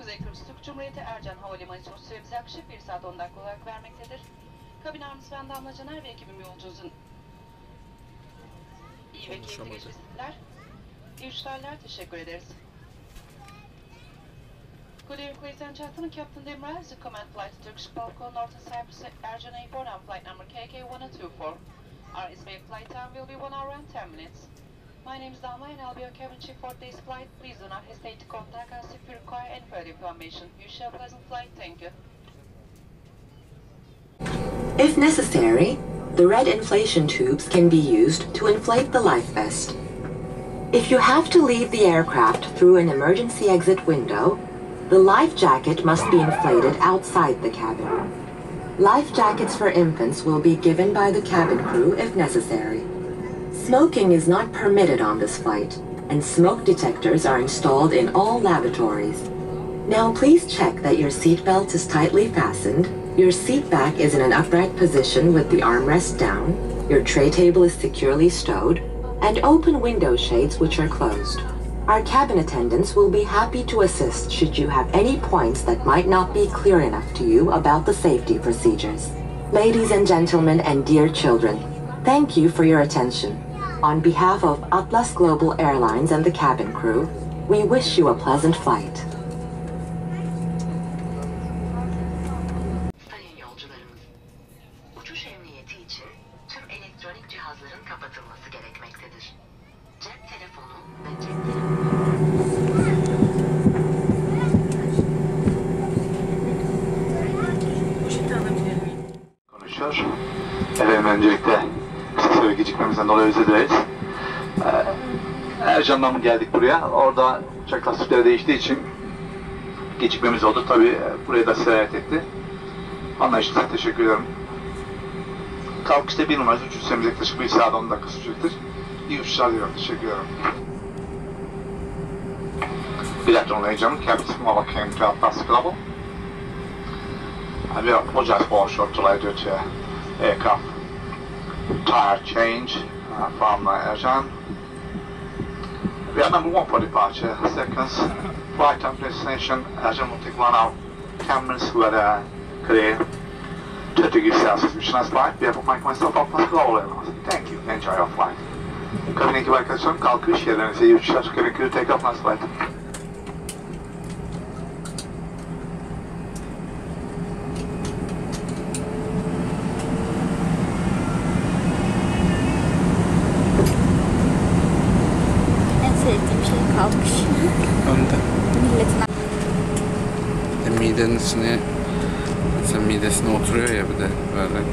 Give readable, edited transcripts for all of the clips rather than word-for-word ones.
Kuzey Kıbrıs Türk Cumhuriyeti Ercan Havalimanı için süremizi yaklaşık 1 saat 10 dakika olarak vermektedir. Kabin ağırlısı ben Damla Caner ve ekibim yolcunuzun iyi ve keyifli geçmesiler. İyi uçlarlar, teşekkür ederiz. Good evening, ladies and gentlemen. Captain Demirel, the command flight to Turkish Balkan, North Cyprus, Ercan Airport on flight number KK1024. Our estimated flight time will be 1 hour and 10 minutes. My name is Damla and I'll be your cabin chief for today's flight. Please do not hesitate to contact us if you require any further information. You shall have a pleasant flight. Thank you. If necessary, the red inflation tubes can be used to inflate the life vest. If you have to leave the aircraft through an emergency exit window, the life jacket must be inflated outside the cabin. Life jackets for infants will be given by the cabin crew if necessary. Smoking is not permitted on this flight, and smoke detectors are installed in all lavatories. Now please check that your seatbelt is tightly fastened, your seat back is in an upright position with the armrest down, your tray table is securely stowed, and open window shades which are closed. Our cabin attendants will be happy to assist should you have any points that might not be clear enough to you about the safety procedures. Ladies and gentlemen and dear children, thank you for your attention. On behalf of Atlasglobal'n Airlines and the cabin crew, we wish you a pleasant flight. Sayın yolcularımız, uçuş emniyeti için tüm elektronik cihazların kapatılması gerekmektedir. Cep telefonu ve cep konuşuyor. Efendim öncelikle kısa süre gecikmemizden dolayı özür dileriz. Ercan'dan geldik buraya. Orada uçak lastikleri değiştiği için gecikmemiz oldu. Tabii buraya da sirayet etti. Anlayışınıza teşekkür ederim. Kalkışta 1 numarası uçuş süremiz yaklaşık 1 saat 10 dakika sürecektir. İyi uçuşlar diliyorum. Teşekkür ederim. Good afternoon, ladies and gentlemen. Captain came to Atlasglobal'n. I will apologize for short delay due to aircraft tire change from Ercan. We are number 1 for departure. Seconds, flight time destination. Ercan will take 1 hour 10 minutes with a clear 30 degrees Celsius missionized flight. We have myself Atlasglobal'n. Thank you. Enjoy your flight. Kabin ekibi arkadaşlarım kalkış yerlerinize iyi uçuşlar. Cabin crew take off nice flight. Kalkış. Önde. Milletin Midenin içine, mesela midesine oturuyor ya bir de böyle.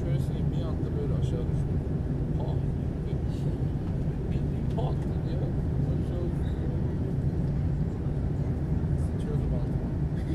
şöyle söyleyeyim, bir anda böyle aşağı düştüm. Pak dedi. Bildiğin pak dedi ya. Aşağı düştüm. Sıçıyordum altıma.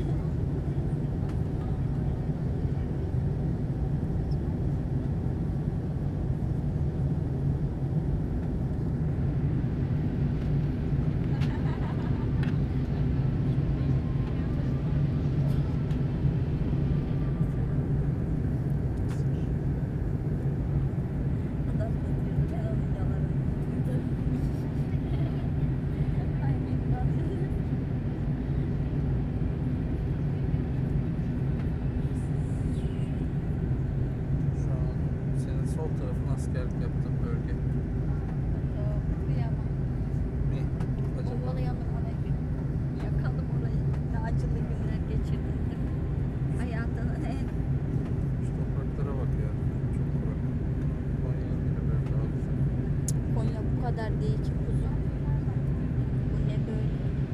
Askerlik yaptığım bölge. Kıyamam. Ne? Acaba? Bombalayalım orayı. Yakalım orayı. Ne acılı günler geçirdim. Hayatının en... Şu topraklara bak ya. Çok kurak. Konya'nın bile böyle daha güzel. Konya bu kadar değil ki kuzum. Bu ne böyle?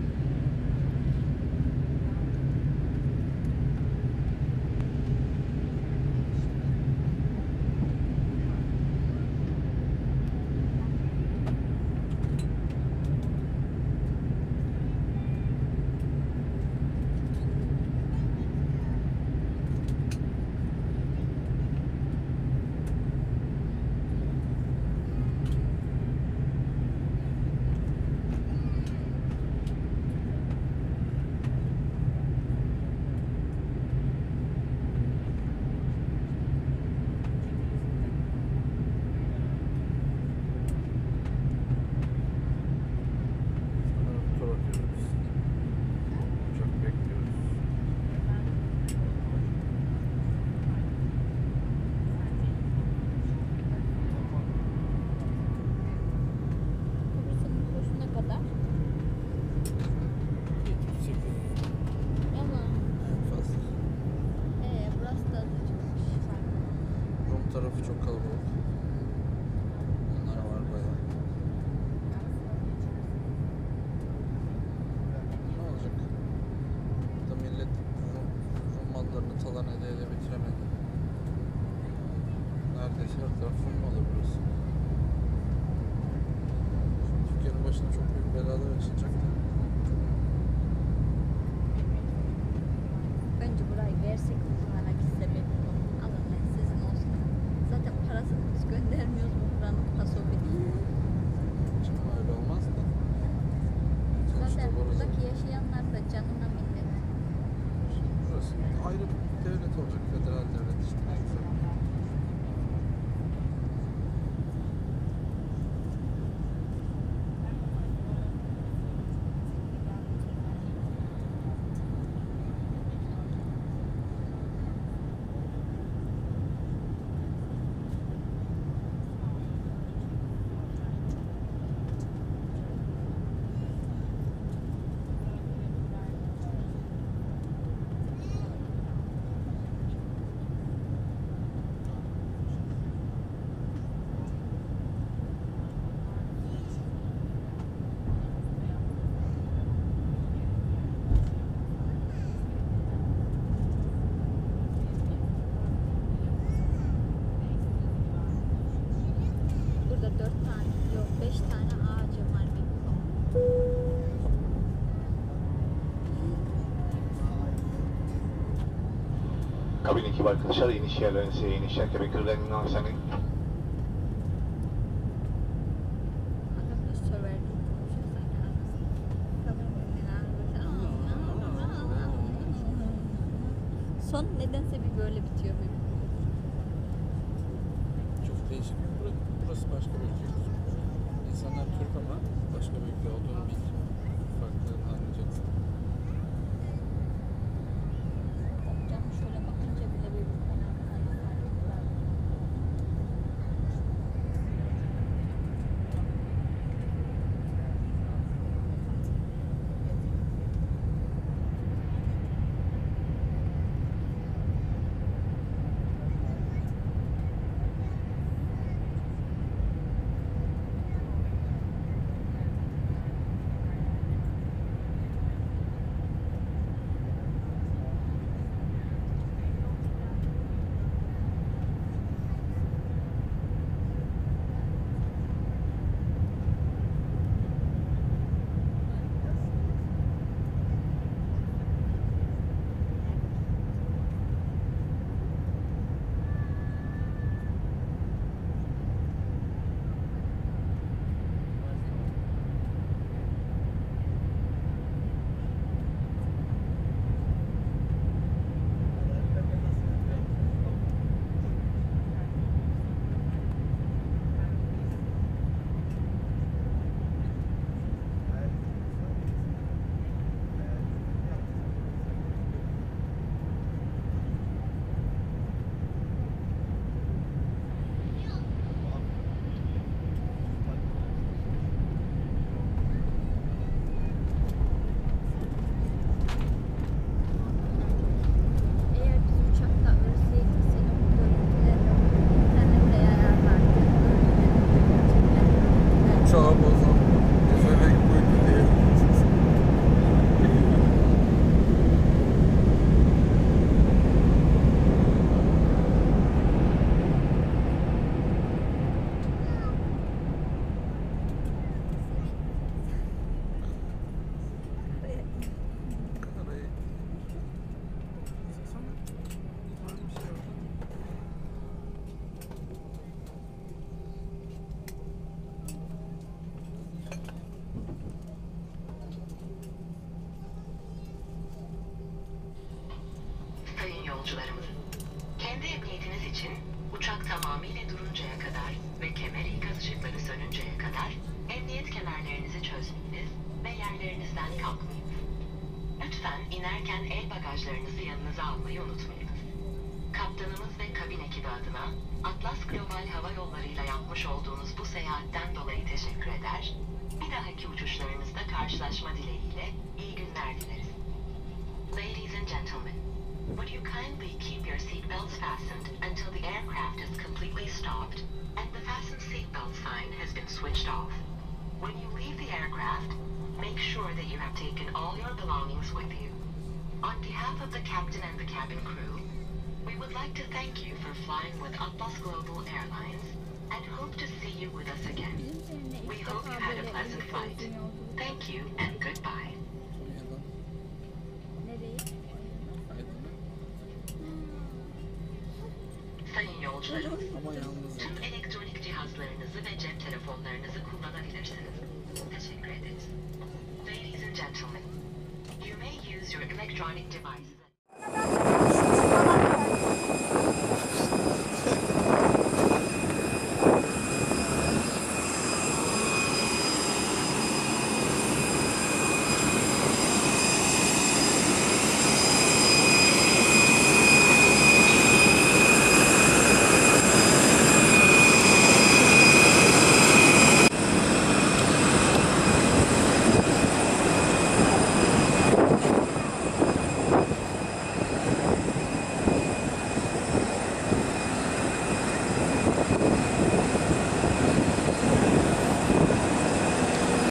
Tarafı çok kalabalık. Onlar var bayağı. Ne olacak? Da millet Rum mallarını talan ede bitiremedi. Neredeyse her taraf Rum malı burası. Türkiye'nin başına çok büyük belalar açılacak da. Bence burayı versek kullanak istemek bu. Alın ben sizin olsun. Zaten parasını biz göndermiyoruz bu buranın pasobeti. Şimdi öyle olmaz da. Zaten buradaki yaşayanlar da canına minnet. Burası ayrı bir devlet olacak. Federal devlet işte. Ne güzel. Burada 4 tane, yok 5 tane ağacım var benim. Kabin ekibi arkadaşlar iniş yerlerinize inişler kebeklerinin senin. Adam da söver gibi konuşuyor sanki arasında. Son nedense bir böyle bitiyor benim. Çok değişik. Burası başka bir ülke. İnsanlar Türk ama başka bir ülke olduğunu bil. Farklılığını anlayacaksın. Canım şöyle bakınca bile bir fena fena. Uçak tamamıyla duruncaya kadar ve kemer ikaz ışıkları sönünceye kadar emniyet kemerlerinizi çözmeyiniz ve yerlerinizden kalkmayınız. Lütfen inerken el bagajlarınızı yanınıza almayı unutmayınız. Kaptanımız ve kabin ekibi adına Atlasglobal'n hava yollarıyla yapmış olduğunuz bu seyahatten dolayı teşekkür eder. Bir dahaki uçuşlarınızda karşılaşma dileğiyle iyi günler dileriz. Ladies and gentlemen, would you kindly keep your seatbelts fastened until the aircraft is completely stopped and the fasten seatbelt sign has been switched off? When you leave the aircraft, make sure that you have taken all your belongings with you. On behalf of the captain and the cabin crew, we would like to thank you for flying with Atlasglobal'n Airlines and hope to see you with us again. We hope you had a pleasant flight. Thank you and goodbye. Nereye? Sayın yolcularımız, Ama yalnız tüm elektronik cihazlarınızı ve cep telefonlarınızı kullanabilirsiniz. Teşekkür ederiz. Ladies and gentlemen, you may use your electronic devices.